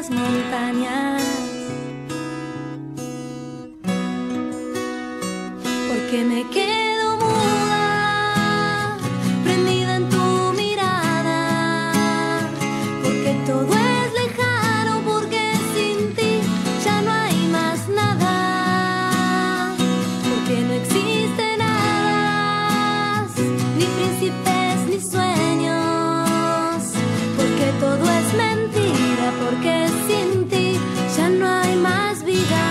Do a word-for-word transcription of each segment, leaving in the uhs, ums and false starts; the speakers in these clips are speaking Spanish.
las montañas, porque me quedo muda, prendida en tu mirada, porque todo es lejano, porque sin ti ya no hay más nada, porque no existe nada, ni príncipes ni sueños, porque todo es mentira, porque sin ti ya no hay más vida.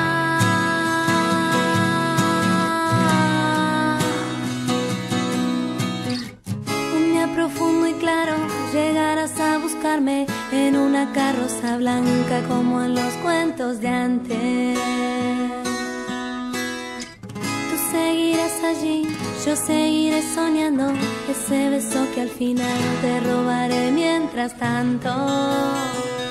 Un día profundo y claro llegarás a buscarme en una carroza blanca como en los cuentos de antes. Tú seguirás allí, yo seguiré soñando ese beso que al final te robaré mientras tanto.